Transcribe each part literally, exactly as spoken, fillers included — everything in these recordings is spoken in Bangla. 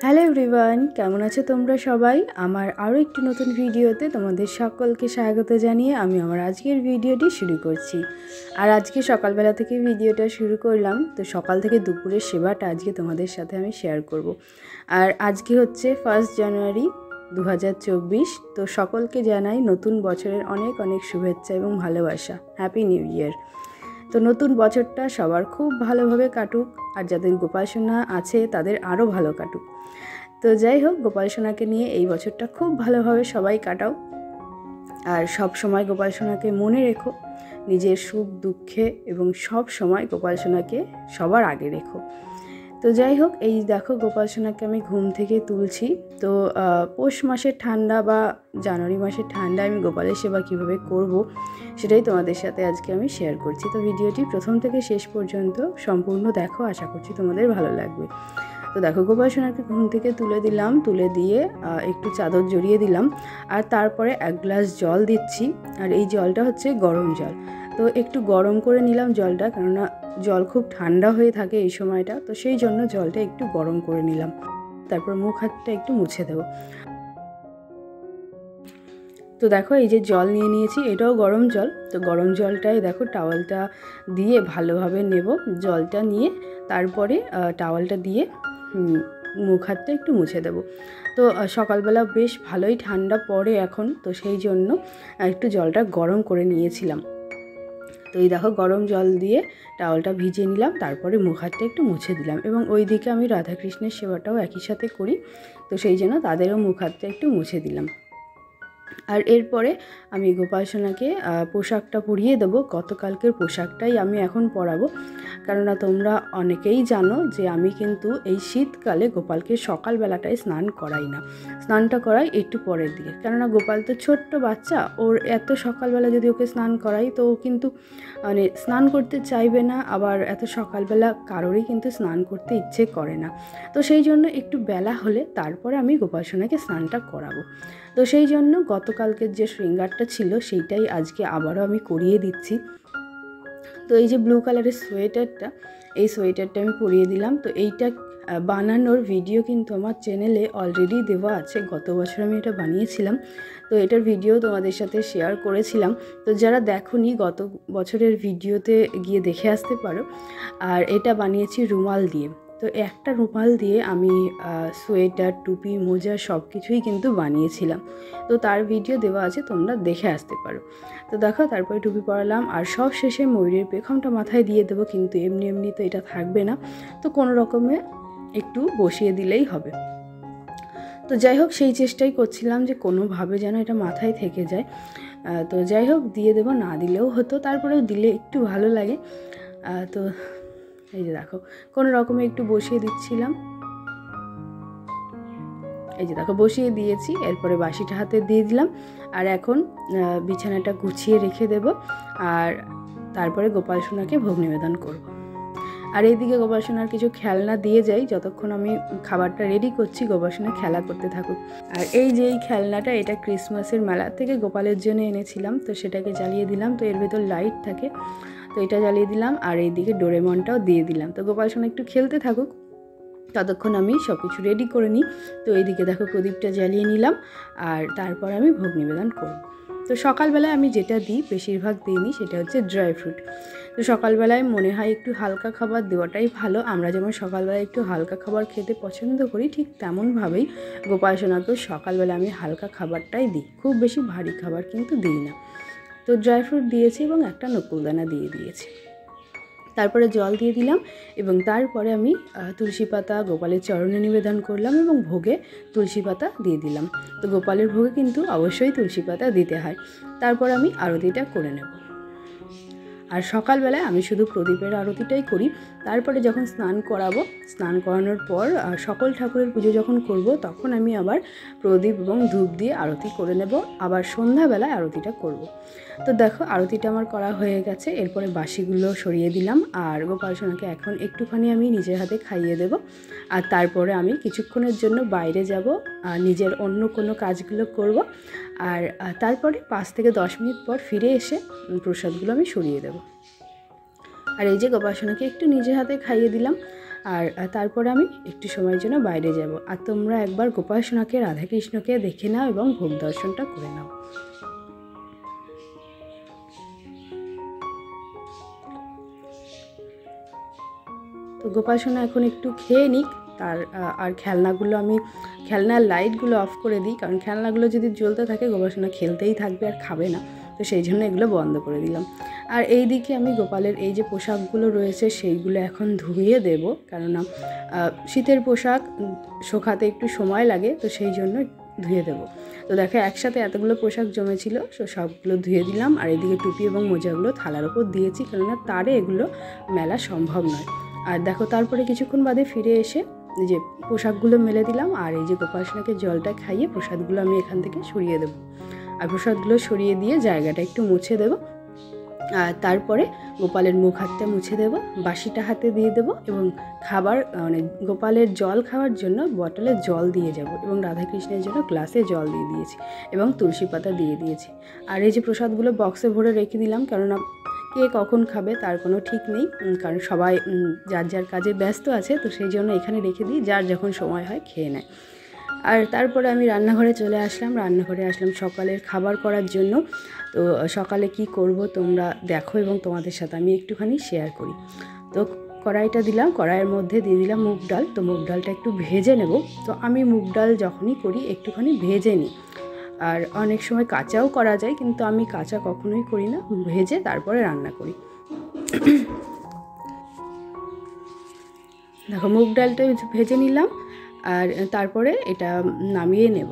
হ্যালো এভরিওয়ান, কেমন আছো তোমরা সবাই? আমার আরও একটি নতুন ভিডিওতে তোমাদের সকলকে স্বাগত জানিয়ে আমি আমার আজকের ভিডিওটি শুরু করছি। আর আজকে সকালবেলা থেকে ভিডিওটা শুরু করলাম, তো সকাল থেকে দুপুরের সেবাটা আজকে তোমাদের সাথে আমি শেয়ার করব। আর আজকে হচ্ছে ফার্স্ট জানুয়ারি দু হাজার চব্বিশ। তো সকলকে জানাই নতুন বছরের অনেক অনেক শুভেচ্ছা এবং ভালোবাসা। Happy new year. তো নতুন বছরটা সবার খুব ভালোভাবে কাটুক, আর যাদের গোপাল সোনা আছে তাদের আরও ভালো কাটুক। তো যাই হোক, গোপাল সোনাকে নিয়ে এই বছরটা খুব ভালোভাবে সবাই কাটাও, আর সব সময় গোপাল সোনাকে মনে রেখো, নিজের সুখ দুঃখে এবং সব সময় গোপাল সোনাকে সবার আগে রেখো। তো যাই হোক, এই দেখো গোপাল সোনাকে আমি ঘুম থেকে তুলছি। তো পৌষ মাসের ঠান্ডা বা জানুয়ারি মাসের ঠান্ডা আমি গোপালের সেবা কীভাবে করব সেটাই তোমাদের সাথে আজকে আমি শেয়ার করছি। তো ভিডিওটি প্রথম থেকে শেষ পর্যন্ত সম্পূর্ণ দেখো, আশা করছি তোমাদের ভালো লাগবে। তো দেখো, গোপাল সোনাকে ঘুম থেকে তুলে দিলাম, তুলে দিয়ে একটু চাদর জড়িয়ে দিলাম, আর তারপরে এক গ্লাস জল দিচ্ছি। আর এই জলটা হচ্ছে গরম জল। তো একটু গরম করে নিলাম জলটা, কেননা জল খুব ঠান্ডা হয়ে থাকে এই সময়টা, তো সেই জন্য জলটা একটু গরম করে নিলাম। তারপর মুখ হাতটা একটু মুছে দেবো। তো দেখো, এই যে জল নিয়ে নিয়েছি, এটাও গরম জল। তো গরম জলটাই দেখো টাওয়ালটা দিয়ে ভালোভাবে নেব। জলটা নিয়ে তারপরে টাওয়ালটা দিয়ে মুখ হাতটা একটু মুছে দেবো। তো সকালবেলা বেশ ভালোই ঠান্ডা পড়ে এখন, তো সেই জন্য একটু জলটা গরম করে নিয়েছিলাম। তো এই দেখো, গরম জল দিয়ে টাওয়ালটা ভিজিয়ে নিলাম, তারপরে মুখ হাতটা একটু মুছে দিলাম। এবং ওই দিকে আমি রাধাকৃষ্ণের সেবাটাও একই সাথে করি, তো সেই জন্য তাদেরও মুখ হাতটা একটু মুছে দিলাম। আর এরপরে আমি গোপাল সোনাকে পোশাকটা পরিয়ে দেবো। গতকালকের পোশাকটাই আমি এখন পরাবো, কেননা তোমরা অনেকেই জানো যে আমি কিন্তু এই শীতকালে গোপালকে সকালবেলাটায় স্নান করাই না, স্নানটা করাই একটু পরের দিকে। কেননা গোপাল তো ছোট্ট বাচ্চা, ওর এত সকালবেলা যদি ওকে স্নান করাই তো ও কিন্তু মানে স্নান করতে চাইবে না, আবার এত সকালবেলা কারোরই কিন্তু স্নান করতে ইচ্ছে করে না। তো সেই জন্য একটু বেলা হলে তারপরে আমি গোপাল সোনাকে স্নানটা করাবো। তো সেই জন্য গতকালকের যে শৃঙ্গারটা ছিল সেইটাই আজকে আবারও আমি করিয়ে দিচ্ছি। তো এই যে ব্লু কালারের সোয়েটারটা, এই সোয়েটারটা আমি পরিয়ে দিলাম। তো এইটা বানানোর ভিডিও কিন্তু আমার চ্যানেলে অলরেডি দেওয়া আছে, গত বছর আমি এটা বানিয়েছিলাম। তো এটার ভিডিও তোমাদের সাথে শেয়ার করেছিলাম। তো যারা দেখোনি, গত বছরের ভিডিওতে গিয়ে দেখে আসতে পারো। আর এটা বানিয়েছি রুমাল দিয়ে। তো একটা রুমাল দিয়ে আমি সোয়েটার, টুপি, মোজা সব কিছুই কিন্তু বানিয়েছিলাম। তো তার ভিডিও দেওয়া আছে, তোমরা দেখে আসতে পারো। তো দেখো, তারপরে টুপি পরালাম, আর সব শেষে ময়ূরের পেখমটা মাথায় দিয়ে দেবো, কিন্তু এমনি এমনি তো এটা থাকবে না, তো কোনো রকমে একটু বসিয়ে দিলেই হবে। তো যাই হোক, সেই চেষ্টাই করছিলাম যে কোনোভাবে যেন এটা মাথায় থেকে যায়। তো যাই হোক, দিয়ে দেবো, না দিলেও হতো, তারপরেও দিলে একটু ভালো লাগে। তো এই যে দেখো, কোনো রকমে একটু বসিয়ে দিচ্ছিলাম। এই যে দেখো, বসিয়ে দিয়েছি। এরপরে বাঁশিটা হাতে দিয়ে দিলাম, আর এখন বিছানাটা গুছিয়ে রেখে দেব, আর তারপরে গোপাল সোনাকে ভোগ নিবেদন করব। আর এইদিকে গোপাল সোনার কিছু খেলনা দিয়ে যাই, যতক্ষণ আমি খাবারটা রেডি করছি গোপাল সোনা খেলা করতে থাকুক। আর এই যে এই খেলনাটা, এটা ক্রিসমাসের মেলা থেকে গোপালের জন্য এনেছিলাম, তো সেটাকে জ্বালিয়ে দিলাম। তো এর ভেতর লাইট থাকে, তো এটা জ্বালিয়ে দিলাম। আর এইদিকে ডোরেমনটাও দিয়ে দিলাম। তো গোপাল সোনা একটু খেলতে থাকুক, ততক্ষণ আমি সব কিছু রেডি করে নিই। তো এইদিকে দেখো, প্রদীপটা জ্বালিয়ে নিলাম, আর তারপর আমি ভোগ নিবেদন করব। তো সকালবেলায় আমি যেটা দিই, বেশিরভাগ দিইনি, সেটা হচ্ছে ড্রাই ফ্রুট। তো সকালবেলায় মনে হয় একটু হালকা খাবার দেওয়াটাই ভালো। আমরা যেমন সকালবেলায় একটু হালকা খাবার খেতে পছন্দ করি, ঠিক তেমনভাবেই গোপাল সোনাকেও সকালবেলা আমি হালকা খাবারটাই দিই, খুব বেশি ভারী খাবার কিন্তু দিই না। তো ড্রাই ফ্রুট দিয়েছি এবং একটা নকুলদানা দিয়ে দিয়েছি। তারপরে জল দিয়ে দিলাম, এবং তারপরে আমি তুলসী পাতা গোপালের চরণে নিবেদন করলাম, এবং ভোগে তুলসী পাতা দিয়ে দিলাম। তো গোপালের ভোগে কিন্তু অবশ্যই তুলসী পাতা দিতে হয়। তারপর আমি আরতিটা করে নেব। আর সকালবেলায় আমি শুধু প্রদীপের আরতিটাই করি। তারপরে যখন স্নান করাবো, স্নান করানোর পর সকল ঠাকুরের পুজো যখন করব, তখন আমি আবার প্রদীপ এবং ধূপ দিয়ে আরতি করে নেব, আবার সন্ধ্যাবেলায় আরতিটা করব। তো দেখো, আরতিটা আমার করা হয়ে গেছে। এরপরে বাসিগুলো সরিয়ে দিলাম, আর গোপাল সোনাকে এখন একটুখানি আমি নিজের হাতে খাইয়ে দেব। আর তারপরে আমি কিছুক্ষণের জন্য বাইরে যাব, আর নিজের অন্য কোনো কাজগুলো করব। আর তারপরে পাঁচ থেকে দশ মিনিট পর ফিরে এসে প্রসাদগুলো আমি সরিয়ে দেব। আর এই যে গোপাল সোনাকে একটু নিজের হাতে খাইয়ে দিলাম। আর তারপরে আমি একটু সময়ের জন্য বাইরে যাব। আর তোমরা একবার গোপাল সোনাকে রাধাকৃষ্ণকে দেখে নাও এবং ভোগ দর্শনটা করে নাও। তো গোপাল সোনা এখন একটু খেয়ে নিক, তার আর খেলনাগুলো আমি খেলনার লাইটগুলো অফ করে দিই, কারণ খেলনাগুলো যদি জ্বলতে থাকে গোপাল সোনা খেলতেই থাকবে আর খাবে না, তো সেই জন্য এগুলো বন্ধ করে দিলাম। আর এই দিকে আমি গোপালের এই যে পোশাকগুলো রয়েছে সেইগুলো এখন ধুয়ে দেব, কেননা শীতের পোশাক শুকাতে একটু সময় লাগে, তো সেই জন্য ধুয়ে দেবো। তো দেখো একসাথে এতগুলো পোশাক জমেছিল, তো সবগুলো ধুয়ে দিলাম। আর এদিকে টুপি এবং মোজাগুলো থালার ওপর দিয়েছি, কেননা তারে এগুলো মেলা সম্ভব নয়। আর দেখো তারপরে কিছুক্ষণ বাদে ফিরে এসে যে পোশাকগুলো মেলে দিলাম, আর এই যে গোপাল সোনাকে জলটা খাইয়ে প্রসাদগুলো আমি এখান থেকে সরিয়ে দেবো। আর প্রসাদগুলো সরিয়ে দিয়ে জায়গাটা একটু মুছে দেবো। আর তারপরে গোপালের মুখ হাতটা মুছে দেবো, বাসিটা হাতে দিয়ে দেবো এবং খাবার মানে গোপালের জল খাওয়ার জন্য বটলে জল দিয়ে যাব এবং রাধাকৃষ্ণের জন্য গ্লাসে জল দিয়ে দিয়েছি এবং তুলসী পাতা দিয়ে দিয়েছি। আর এই যে প্রসাদগুলো বক্সে ভরে রেখে দিলাম, কেননা কে কখন খাবে তার কোনো ঠিক নেই, কারণ সবাই যার যার কাজে ব্যস্ত আছে, তো সেই জন্য এখানে রেখে দিই, যার যখন সময় হয় খেয়ে নেয়। আর তারপরে আমি রান্নাঘরে চলে আসলাম। রান্নাঘরে আসলাম সকালের খাবার করার জন্য। তো সকালে কি করব তোমরা দেখো এবং তোমাদের সাথে আমি একটুখানি শেয়ার করি। তো কড়াইটা দিলাম, কড়াইয়ের মধ্যে দিয়ে দিলাম মুগ ডাল। তো মুগ ডালটা একটু ভেজে নেব। তো আমি মুগ ডাল যখনই করি একটুখানি ভেজে নিই, আর অনেক সময় কাঁচাও করা যায়, কিন্তু আমি কাঁচা কখনোই করি না, ভেজে তারপরে রান্না করি। দেখো মুগ ডালটা ভেজে নিলাম, আর তারপরে এটা নামিয়ে নেব।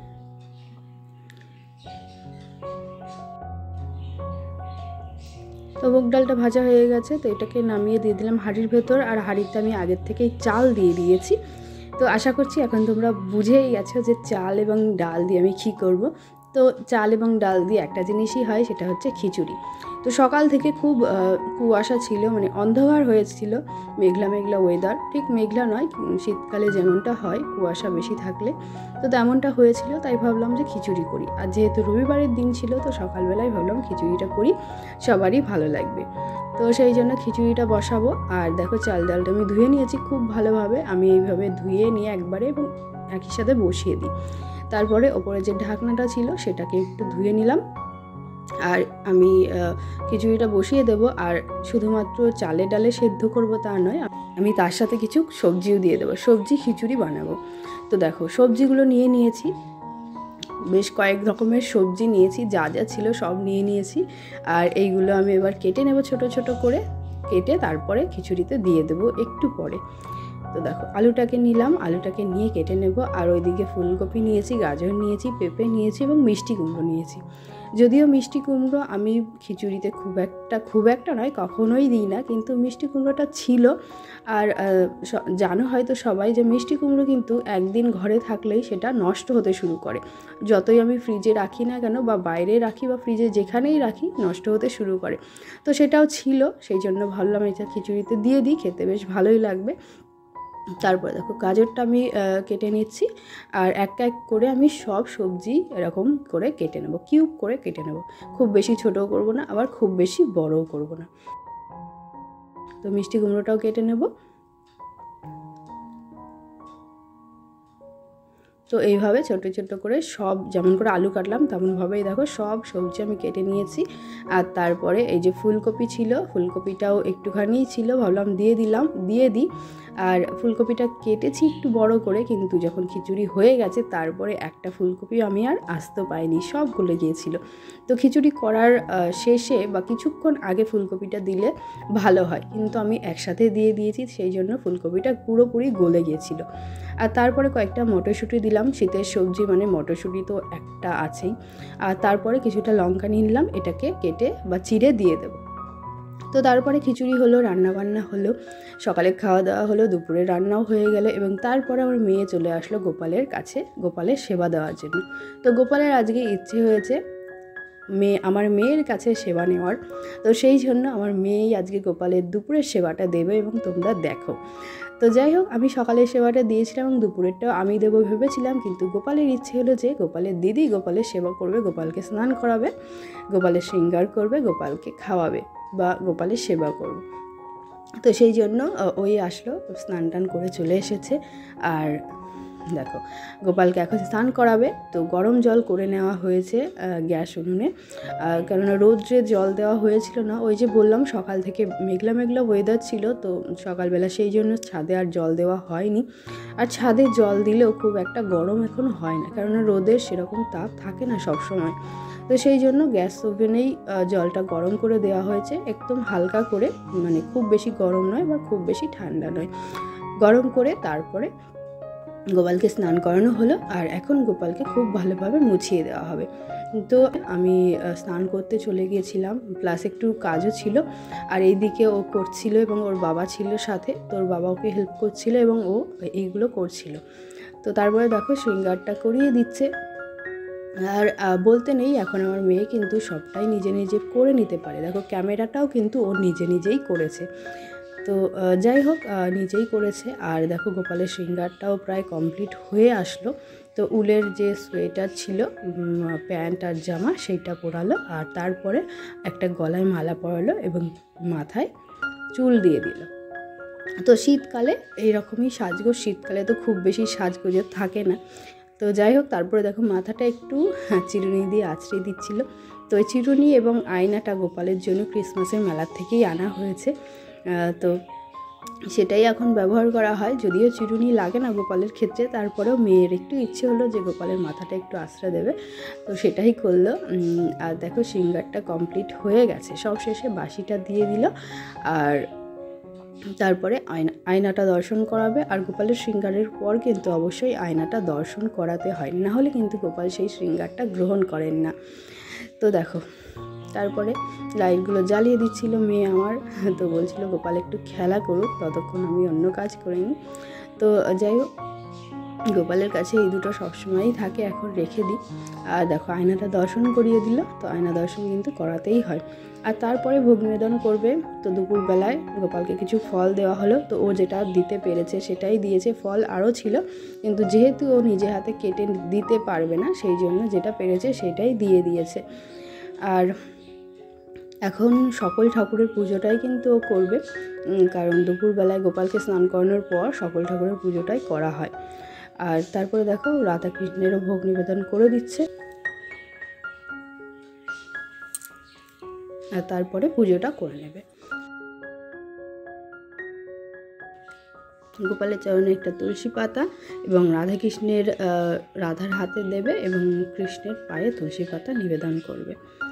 তো মুগ ডালটা ভাজা হয়ে গেছে, তো এটাকে নামিয়ে দিয়ে দিলাম হাঁড়ির ভেতর। আর হাঁড়িতে আমি আগের থেকেই চাল দিয়ে দিয়েছি। তো আশা করছি এখন তোমরা বুঝেই গেছো যে চাল এবং ডাল দিয়ে আমি কী করব। তো চাল এবং ডাল দিয়ে একটা জিনিসই হয়, সেটা হচ্ছে খিচুড়ি। তো সকাল থেকে খুব কুয়াশা ছিল, মানে অন্ধকার হয়েছিল, মেঘলা মেঘলা ওয়েদার, ঠিক মেঘলা নয়, শীতকালে যেমনটা হয় কুয়াশা বেশি থাকলে, তো তেমনটা হয়েছিল। তাই ভাবলাম যে খিচুড়ি করি, আর যেহেতু রবিবারের দিন ছিল তো সকালবেলায় ভাবলাম খিচুড়িটা করি, সবারই ভালো লাগবে। তো সেই জন্য খিচুড়িটা বসাবো। আর দেখো চাল ডালটা আমি ধুয়ে নিয়েছি খুব ভালোভাবে, আমি এইভাবে ধুয়ে নিয়ে একবারে এবং একই সাথে বসিয়ে দিই। তারপরে ওপরে যে ঢাকনাটা ছিল সেটাকে একটু ধুয়ে নিলাম। আর আমি খিচুড়িটা বসিয়ে দেব। আর শুধুমাত্র চালে ডালে সেদ্ধ করব তা নয়, আমি তার সাথে কিছু সবজিও দিয়ে দেবো, সবজি খিচুড়ি বানাবো। তো দেখো সবজিগুলো নিয়ে নিয়েছি, বেশ কয়েক রকমের সবজি নিয়েছি, যা যা ছিল সব নিয়ে নিয়েছি। আর এইগুলো আমি এবার কেটে নেব ছোট ছোট করে, কেটে তারপরে খিচুড়িতে দিয়ে দেবো একটু পরে। তো দেখো আলুটাকে নিলাম, আলুটাকে নিয়ে কেটে নেব। আর ওইদিকে ফুলকপি নিয়েছি, গাজর নিয়েছি, পেঁপে নিয়েছি এবং মিষ্টি কুমড়ো নিয়েছি। যদিও মিষ্টি কুমড়ো আমি খিচুড়িতে খুব একটা খুব একটা নয় কখনোই দিই না, কিন্তু মিষ্টি কুমড়োটা ছিল। আর জানো হয়তো সবাই যে মিষ্টি কুমড়ো কিন্তু একদিন ঘরে থাকলেই সেটা নষ্ট হতে শুরু করে, যতই আমি ফ্রিজে রাখি না কেন বা বাইরে রাখি বা ফ্রিজে যেখানেই রাখি নষ্ট হতে শুরু করে। তো সেটাও ছিল, সেই জন্য ভাবলাম এটা খিচুড়িতে দিয়ে দিই, খেতে বেশ ভালোই লাগবে। তারপরে দেখো গাজরটা আমি কেটে নিচ্ছি, আর এক এক করে আমি সব সবজি এরকম করে কেটে নেব, কিউব করে কেটে নেব, খুব বেশি ছোটও করব না আবার খুব বেশি বড়ও করব না। তো মিষ্টি কুমড়োটাও কেটে নেব। তো এইভাবে ছোট ছোট করে সব, যেমন করে আলু কাটলাম তেমনভাবেই দেখো সব সবজি আমি কেটে নিয়েছি। আর তারপরে এই যে ফুলকপি ছিল, ফুলকপিটাও একটুখানি ছিল, ভাবলাম দিয়ে দিলাম দিয়ে দিই। আর ফুলকপিটা কেটেছি একটু বড় করে, কিন্তু যখন খিচুড়ি হয়ে গেছে তারপরে একটা ফুলকপি আমি আর আসতে পাইনি, সব গলে গিয়েছিল। তো খিচুড়ি করার শেষে বা কিছুক্ষণ আগে ফুলকপিটা দিলে ভালো হয়, কিন্তু আমি একসাথে দিয়ে দিয়েছি, সেই জন্য ফুলকপিটা পুরোপুরি গলে গিয়েছিল। আর তারপরে কয়েকটা মটরশুঁটি দিলাম, শীতের সবজি মানে মটরশুঁটি তো একটা আছেই। আর তারপরে কিছুটা লঙ্কা নিয়ে নিলাম, এটাকে কেটে বা চিড়ে দিয়ে দেবো। তো তারপরে খিচুড়ি হলো, রান্নাবান্না হলো, সকালে খাওয়া দাওয়া হলো, দুপুরে রান্নাও হয়ে গেল এবং তারপরে আমার মেয়ে চলে আসলো গোপালের কাছে গোপালের সেবা দেওয়ার জন্য। তো গোপালের আজকে ইচ্ছে হয়েছে মেয়ে আমার মেয়ের কাছে সেবা নেওয়ার, তো সেই জন্য আমার মেয়েই আজকে গোপালের দুপুরের সেবাটা দেবে এবং তোমরা দেখো। তো যাই হোক, আমি সকালের সেবাটা দিয়েছিলাম এবং দুপুরেরটাও আমি দেবো ভেবেছিলাম, কিন্তু গোপালের ইচ্ছে হলো যে গোপালের দিদি গোপালের সেবা করবে, গোপালকে স্নান করাবে, গোপালের শৃঙ্গার করবে, গোপালকে খাওয়াবে বা গোপালের সেবা করবে। তো সেই জন্য ওই আসলো, স্নান টান করে চলে এসেছে। আর দেখো গোপালকে এখন স্নান করাবে। তো গরম জল করে নেওয়া হয়েছে গ্যাস উনুনে, কেননা রোদ্রে জল দেওয়া হয়েছিল না। ওই যে বললাম সকাল থেকে মেঘলা মেঘলা ওয়েদার ছিল, তো সকালবেলা সেই জন্য ছাদে আর জল দেওয়া হয়নি। আর ছাদে জল দিলেও খুব একটা গরম এখন হয় না, কেননা রোদের সেরকম তাপ থাকে না সব সময়। তো সেই জন্য গ্যাস ওভেনেই জলটা গরম করে দেওয়া হয়েছে, একদম হালকা করে, মানে খুব বেশি গরম নয় বা খুব বেশি ঠান্ডা নয়, গরম করে তারপরে গোপালকে স্নান করানো হলো। আর এখন গোপালকে খুব ভালোভাবে মুছিয়ে দেওয়া হবে। তো আমি স্নান করতে চলে গিয়েছিলাম, প্লাস একটু কাজও ছিল। আর এইদিকে ও করছিল এবং ওর বাবা ছিল সাথে, তো ওর বাবা ওকে হেল্প করছিল এবং ও এইগুলো করছিল। তো তারপরে দেখো শৃঙ্গারটা করিয়ে দিচ্ছে। আর বলতে নেই, এখন আমার মেয়ে কিন্তু সবটাই নিজে নিজে করে নিতে পারে। দেখো ক্যামেরাটাও কিন্তু ও নিজে নিজেই করেছে। তো যাই হোক, নিজেই করেছে। আর দেখো গোপালের শৃঙ্গারটাও প্রায় কমপ্লিট হয়ে আসলো। তো উলের যে সোয়েটার ছিল, প্যান্ট আর জামা, সেইটা পরালো। আর তারপরে একটা গলায় মালা পরালো এবং মাথায় চুল দিয়ে দিল। তো শীতকালে এইরকমই সাজগোজ, শীতকালে তো খুব বেশি সাজগোজের থাকে না। তো যাই হোক, তারপরে দেখো মাথাটা একটু চিরুনি দিয়ে আঁচড়ে দিচ্ছিল। তো ওই চিরুনি এবং আয়নাটা গোপালের জন্য ক্রিসমাসের মেলার থেকেই আনা হয়েছে। তো সেটাই এখন ব্যবহার করা হয়, যদিও চিরুনি লাগে না গোপালের ক্ষেত্রে, তারপরেও মেয়ের একটু ইচ্ছে হলো যে গোপালের মাথাটা একটু আশ্রয় দেবে, তো সেটাই করলো। আর দেখো শৃঙ্গারটা কমপ্লিট হয়ে গেছে, সব শেষে বাঁশিটা দিয়ে দিল। আর তারপরে আয়না আয়নাটা দর্শন করাবে। আর গোপালের শৃঙ্গারের পর কিন্তু অবশ্যই আয়নাটা দর্শন করাতে হয়, না হলে কিন্তু গোপাল সেই শৃঙ্গারটা গ্রহণ করেন না। তো দেখো তারপরে লাইটগুলো জ্বালিয়ে দিচ্ছিল মেয়ে আমার। তো বলছিল গোপাল একটু খেলা করুক, ততক্ষণ আমি অন্য কাজ করে নিই। তো যাই হোক, গোপালের কাছে এই দুটো সবসময়ই থাকে, এখন রেখে দিই। আর দেখো আয়নাটা দর্শন করিয়ে দিল। তো আয়না দর্শন কিন্তু করাতেই হয়। আর তারপরে ভোগ নিবেদন করবে। তো দুপুরবেলায় গোপালকে কিছু ফল দেওয়া হলো। তো ও যেটা দিতে পেরেছে সেটাই দিয়েছে, ফল আরও ছিল, কিন্তু যেহেতু ও নিজে হাতে কেটে দিতে পারবে না, সেই জন্য যেটা পেরেছে সেটাই দিয়ে দিয়েছে। আর এখন সকল ঠাকুরের পুজোটাই কিন্তু ও করবে, কারণ দুপুরবেলায় গোপালকে স্নান করানোর পর সকল ঠাকুরের পুজোটাই করা হয়। আর তারপরে দেখো রাধাকৃষ্ণেরও ভোগ নিবেদন করে দিচ্ছে। আর তারপরে পুজোটা করে নেবে। গোপালের চরণে একটা তুলসী পাতা এবং রাধাকৃষ্ণের রাধার হাতে দেবে এবং কৃষ্ণের পায়ে তুলসী পাতা নিবেদন করবে।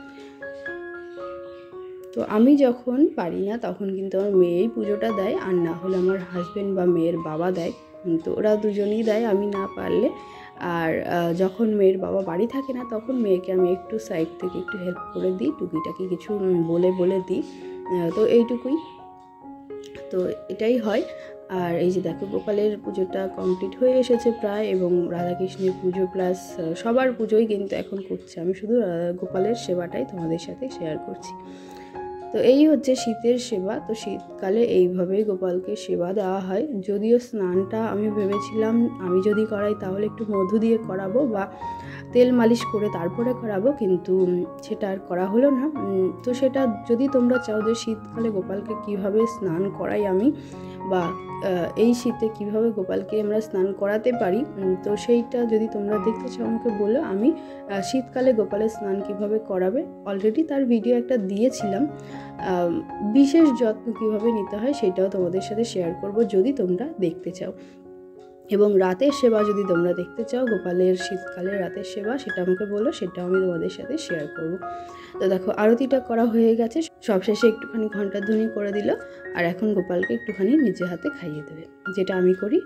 তো আমি যখন পারি না তখন কিন্তু আমার মেয়েই পুজোটা দেয়, আর না হলে আমার হাজব্যান্ড বা মেয়ের বাবা দেয়। তো ওরা দুজনেই দেয়, আমি না পারলে। আর যখন মেয়ের বাবা বাড়ি থাকে না তখন মেয়েকে আমি একটু সাইড থেকে একটু হেল্প করে দিই, টুকিটাকি কিছু বলে বলে দিই। তো এইটুকুই, তো এটাই হয়। আর এই যে দেখো গোপালের পুজোটা কমপ্লিট হয়ে এসেছে প্রায়, এবং রাধাকৃষ্ণের পুজো প্লাস সবার পুজোই কিন্তু এখন করছে, আমি শুধু গোপালের সেবাটাই তোমাদের সাথে শেয়ার করছি। তো এই হচ্ছে শীতের সেবা। তো শীতকালে এইভাবেই গোপালকে সেবা দেওয়া হয়। যদিও স্নানটা আমি ভেবেছিলাম আমি যদি করাই তাহলে একটু মধু দিয়ে করাবো বা তেল মালিশ করে তারপরে করাবো, কিন্তু সেটা আর করা হলো না। তো সেটা যদি তোমরা চাও যে শীতকালে গোপালকে কিভাবে স্নান করাই আমি, বা এই শীতে কিভাবে গোপালকে আমরা স্নান করাতে পারি, তো সেইটা যদি তোমরা দেখতে চাও আমাকে বলো। আমি শীতকালে গোপালের স্নান কিভাবে করাবে অলরেডি তার ভিডিও একটা দিয়েছিলাম। বিশেষ যত্ন কিভাবে নিতে হয় সেটাও তোমাদের সাথে শেয়ার করব যদি তোমরা দেখতে চাও। এবং রাতের সেবা যদি তোমরা দেখতে চাও, গোপালের শীতকালের রাতের সেবা, সেটা আমাকে বলো, সেটাও আমি তোমাদের সাথে শেয়ার করব। তো দেখো আরতিটা করা হয়ে গেছে, সবশেষে একটুখানি ঘণ্টাধ্বনি করে দিল। আর এখন গোপালকে একটুখানি নিজে হাতে খাইয়ে দেবে, যেটা আমি করি।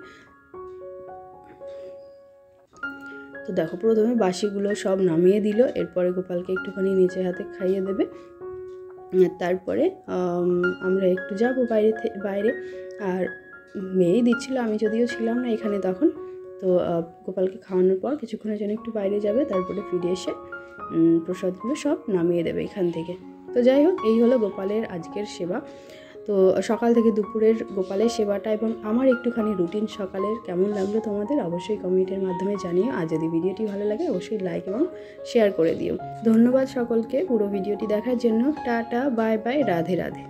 তো দেখো প্রথমে বাসিগুলো সব নামিয়ে দিল, এরপরে গোপালকে একটুখানি নিজে হাতে খাইয়ে দেবে। তারপরে আমরা একটু যাব বাইরে বাইরে আর মেয়েই দিচ্ছিল, আমি যদিও ছিলাম না এখানে তখন। তো গোপালকে খাওয়ানোর পর কিছুক্ষণের জন্য একটু বাইরে যাবে, তারপরে ফিরে এসে প্রসাদগুলো সব নামিয়ে দেবে এখান থেকে। তো যাই হোক, এই হলো গোপালের আজকের সেবা। তো সকাল থেকে দুপুরের গোপালের সেবাটা এবং আমার একটুখানি রুটিন সকালের কেমন লাগলো তোমাদের অবশ্যই কমেন্টের মাধ্যমে জানিও। আর যদি ভিডিওটি ভালো লাগে অবশ্যই লাইক এবং শেয়ার করে দিও। ধন্যবাদ সকলকে পুরো ভিডিওটি দেখার জন্য। Tata, bye bye, Radhe Radhe.